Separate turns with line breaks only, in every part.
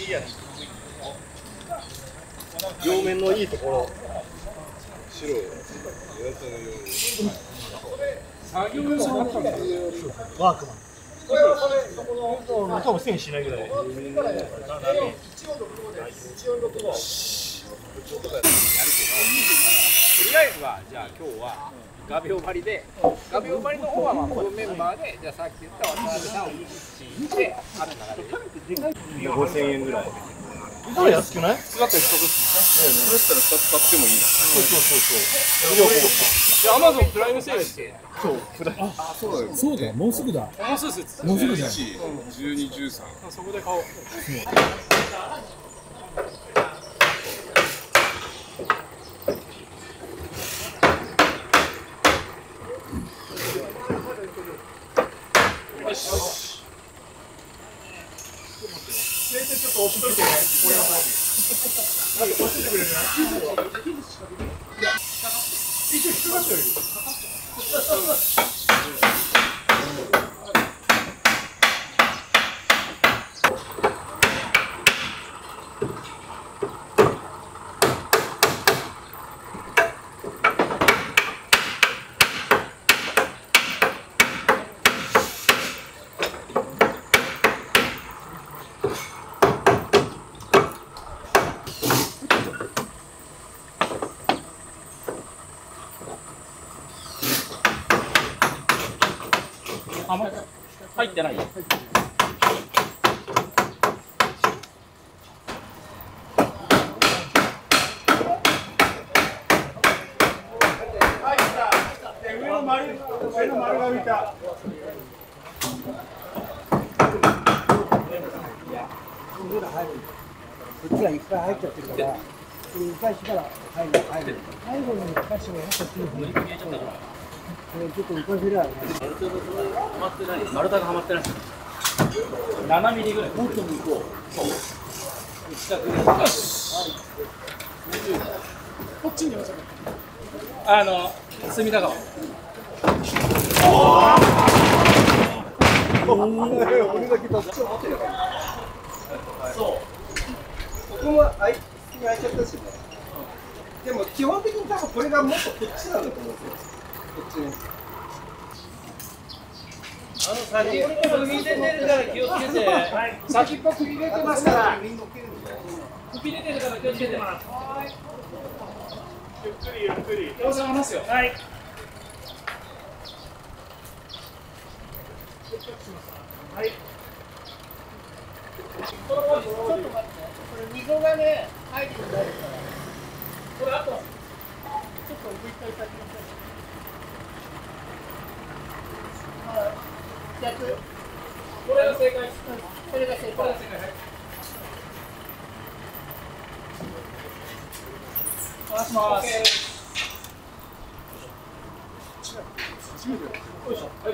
両面のいいところ。
白を目立たないように。
作業用のワークマン。多分1000しないぐらい。と
りあえずはじゃあ今日は画鋲張りで、画鋲張りの方はまあこのメンバーで、じゃあさっき言った渡辺さんを維持してある流れで
5000円ぐらい。これ安くない？
だったら一つですね。
それだったら2つ買ってもいいな。
そう。アマゾンプライムセールって。
そう、プライム。
あ、そうだ。
そうだ、もうすぐだ。
もうすぐです。
もうすぐだよ。
12、13。
そこで買おう。よし。ちょっと押しといてね。押してくれる？いや、一応引っかかってる。入ってない。上の丸が浮いた。
こっちがいっぱい入っちゃってるから、昔から入る。最後の昔のこっちの方に。ちょっと浮かせりゃ。
丸太がはまってない。7ミリぐらい。
もっと向こう。
そう。
こっちに寄せる。
隅田川。
俺だけどっちを持ってる。
そう。
ここも開いちゃったしね。でも基本的に多分これがもっとこっちなんだと思うんですよ。こっちに。
先っぽ首出てるから気をつけて。先っぽ首出てますから。首出てるから気をつけて。ゆっくりゆっくり。様子話すよ。はい。はい。ちょっと待って。これ溝がね入ってるんだから。これあとちょっともう一回先に。逆。これが正解。これが正解。これが正解。回します。よいしょ。はい。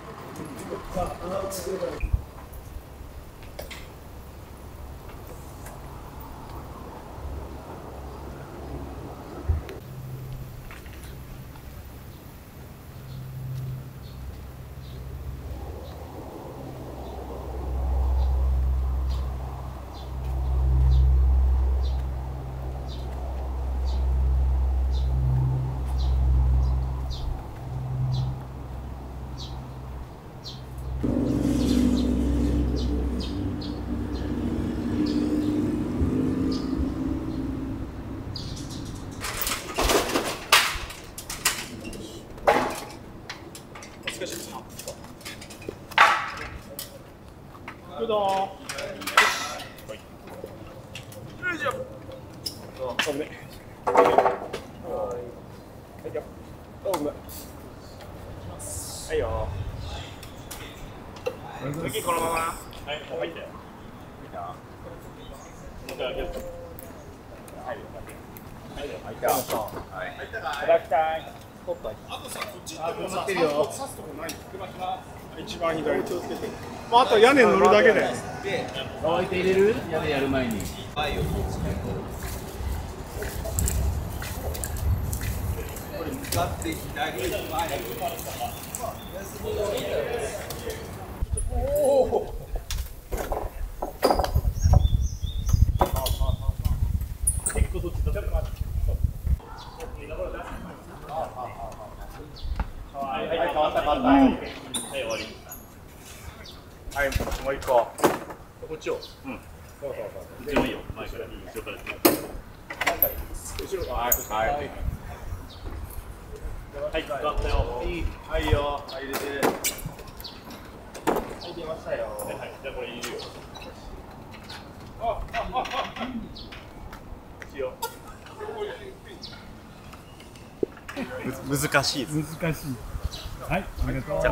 どうぞ。よいしょ。ごめん。はいよ。ごめん。はいよ。次このまま。はい、もう入って。いいな。もう一回開ける。入る。入る。開いた。はい。開きたい。あとさ、こっちってもさ、刺すとこない。一番左気をつけて。あと屋根乗るだけで。
乾いて入れる？屋根やる前に。
はいよ。これ向かって左前。おお。
終わり。はい、もう一個。こっちを。うん。そうそうそう。でもいいよ。前から後ろから。後ろから。はい。はい、終わったよ。はいよ。はい、入れて。はい、出ましたよ。はい、じゃあこれ入れるよ。いいよ。難しいです。
難しい。はい、ありがとう。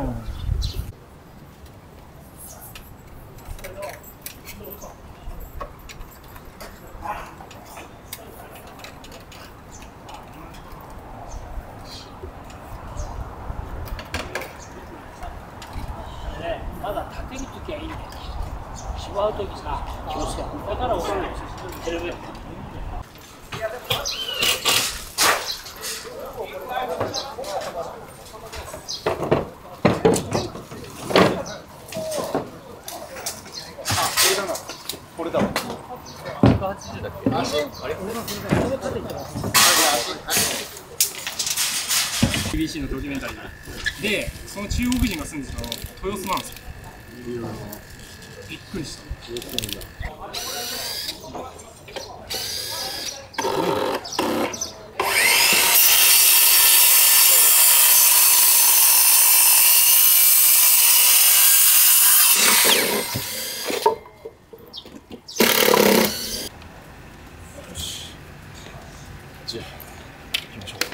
まだ立てるときはいいんだよ。縛るときさ、気をつけろ。だから遅いんですよ。
これだわ。180だっけ？あれ？
BBC のドキュメンタリーで、その中国人が住んでたの豊洲なんですよ。びっくりした。
じゃあ行きましょう。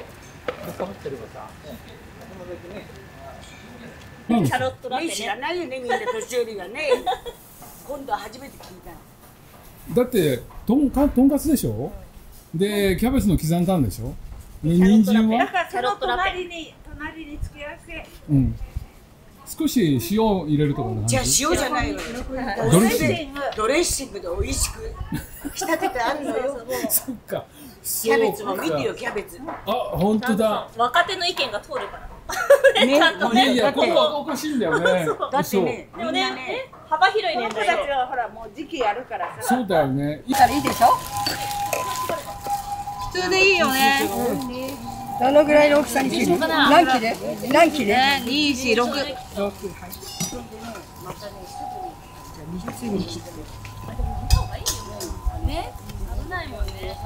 キャロットラテね。知らないよね、みんな年寄りがね。今度は初めて聞いた。
だってとんかつでしょ。でキャベツの刻んだんでしょ。人参は。
だからその隣に付け合わせ。
うん。少し塩入れるとかな。
じゃあ塩じゃないよ。
ドレッシング。
ドレッシングで美味しく仕立ててあるのよ。
そっか。
キャベツも見てよ、キャベツ。
あ、本当だ。
若手の意見が通るから。
ね、
ちゃんとね。
いや、ここはおかしいんだよね。
だってね、
でもね、幅広い年代
たちはほらもう時期やるからさ。
そうだよね。
いいでしょ。
普通でいいよね。
どのぐらいの大きさに切る？何切れ？何切れ
2、4、6。ね、危ないもんね。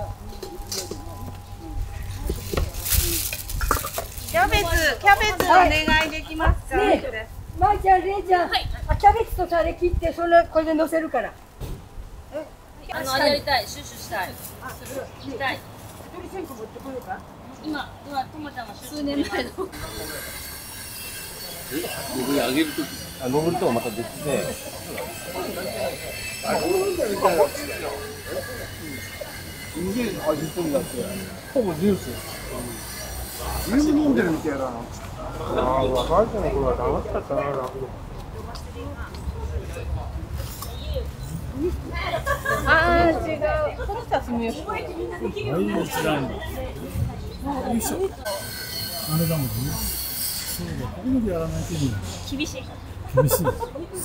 キャベツお願いできますか？
まいちゃん、れいちゃん、キャベツとタレ切ってこれで乗せるから。
やりたい、シュッシュしたい。したい。今、ともちゃんが数年前の。
僕にあげるとき、登るとはまた別で。すげえ味濃いんだって。ほぼジュース。牛乳飲んでるみたいだな。ああ、若い人の頃は楽しかったな。
ああ、違う。この人は住みよし。
はい、一段。よいしょ。あれだもんね。そうだ、ここまでやらないといいんだ。
厳しい。
厳しい。素晴らしい。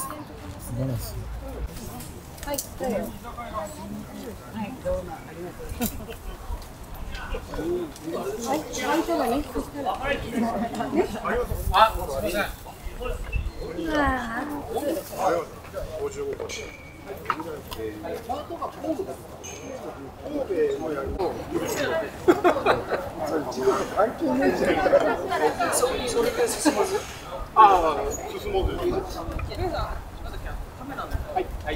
はい、どうよ。はい、どうもありがとう。はい、相手がね、そしたら。
あ、すみません。
55個。ああ、進もうぜ。
はい、はい。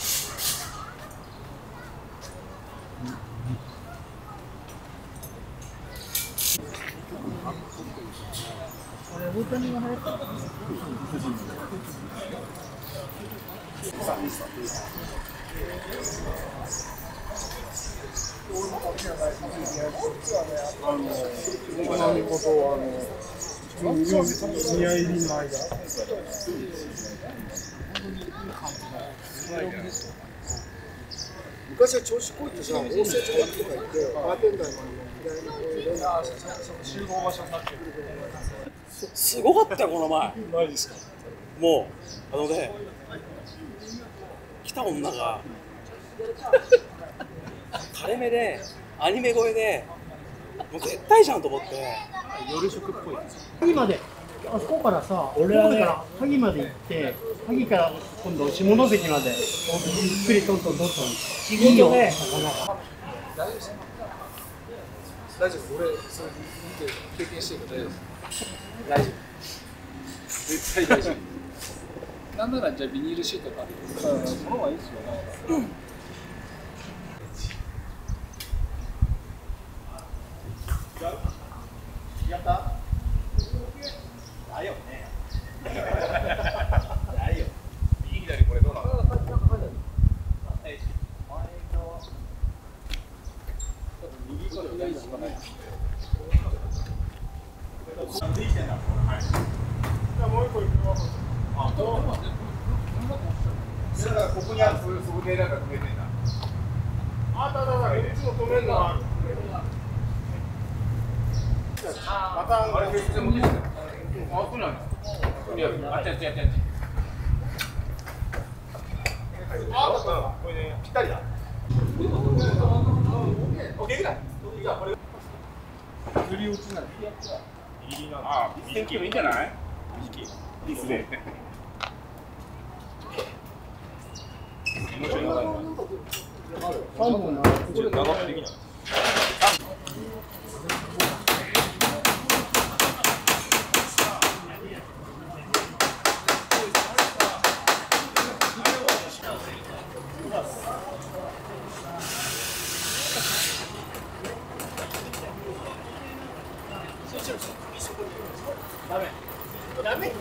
昔は調子こいってさ、温泉所とか行って、バーテンダーの集合場所になってる。
すごかったよ、この前。
マジですか。
もう、来た女が、垂れ目で、アニメ声で、もう絶対じゃんと思って。
夜食っぽい。
今で。 あそこからさ、神戸から萩まで行って、萩から今度下関までゆっくりトントントントン。仕事ね、魚が。
大丈夫、俺、それ見て経験してるから大丈夫。大丈夫。絶対大丈夫。なんならじゃあビニールシートかけて、その方がいいですよね。やった？だよね。だよ。右左これどうなの？右から左しかない。もう一個行くよ。あ、どう？だからここにあるそこでなんか止めてんだ。あった。いつも止めるのは。またあれ別に持ってきて。あ、そうなんです。いや、あっち。あ、これね、ぴったりだ。オッケーぐらい。じゃあこれ。釣り落ちない。あ、天気もいいんじゃない？いいっすね。もうちょい長いな。3本な。ちょっと長めできない。ダメ。